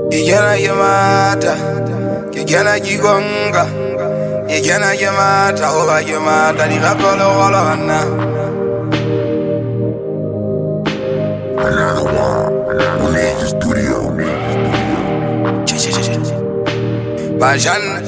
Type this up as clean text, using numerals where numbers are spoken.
Igena yamata, kigena gigonga. Igena yamata, oba yamata, digakolo walana. Another one, Ninja Studio. Bajan